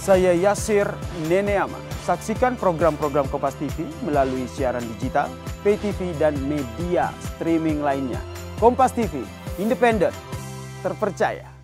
Saya Yasir Neneama. Saksikan program-program Kompas TV melalui siaran digital, pay TV, dan media streaming lainnya. Kompas TV, independen, terpercaya.